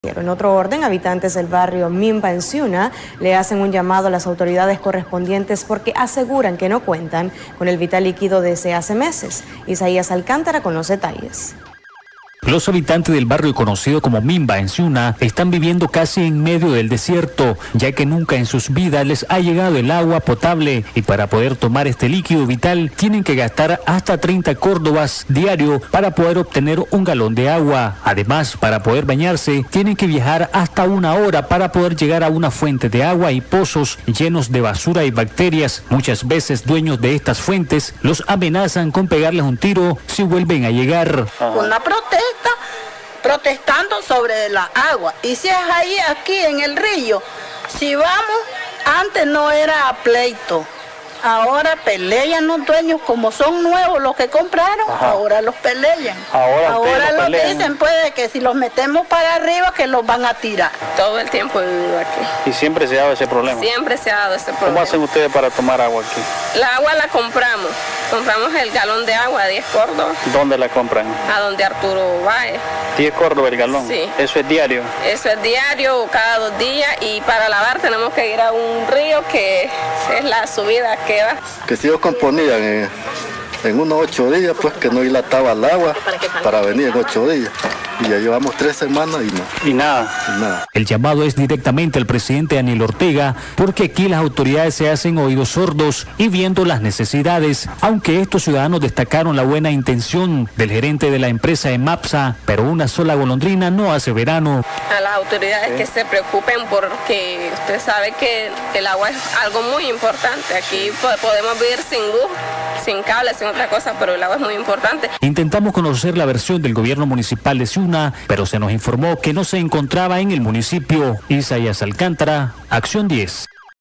En otro orden, habitantes del barrio Mimba en Ciuna le hacen un llamado a las autoridades correspondientes porque aseguran que no cuentan con el vital líquido desde hace meses. Isaías Alcántara con los detalles. Los habitantes del barrio conocido como Mimba en Ciuna están viviendo casi en medio del desierto, ya que nunca en sus vidas les ha llegado el agua potable y para poder tomar este líquido vital tienen que gastar hasta 30 córdobas diario para poder obtener un galón de agua. Además, para poder bañarse tienen que viajar hasta 1 hora para poder llegar a una fuente de agua y pozos llenos de basura y bacterias. Muchas veces dueños de estas fuentes los amenazan con pegarles un tiro si vuelven a llegar. Una protestando sobre la agua, y si es ahí aquí en el río, si vamos, antes no era pleito, ahora pelean los dueños, como son nuevos los que compraron. Ajá. Ahora los pelean, ahora los dicen pues que si los metemos para arriba que los van a tirar. Todo el tiempo he vivido aquí. ¿Y siempre se ha dado ese problema? Siempre se ha dado ese problema. ¿Cómo hacen ustedes para tomar agua aquí? La agua la compramos el galón de agua, 10 córdobas. ¿Dónde la compran? A donde Arturo Báez. 10 córdobas el galón. Sí. ¿Eso es diario? Eso es diario, cada 2 días, y para lavar tenemos que ir a un río que es la subida que da. Que si ellos componían en unos 8 días, pues que no dilataba el agua para venir en 8 días. Y ya llevamos 3 semanas y no. ¿Y nada? El llamado es directamente al presidente Daniel Ortega, porque aquí las autoridades se hacen oídos sordos y viendo las necesidades, aunque estos ciudadanos destacaron la buena intención del gerente de la empresa EMAPSA, pero una sola golondrina no hace verano. A las autoridades que se preocupen, porque usted sabe que el agua es algo muy importante. Aquí podemos vivir sin luz, sin cable, sin otra cosa, pero el agua es muy importante. Intentamos conocer la versión del gobierno municipal de Ciuna, pero se nos informó que no se encontraba en el municipio. Isaías Alcántara, Acción 10.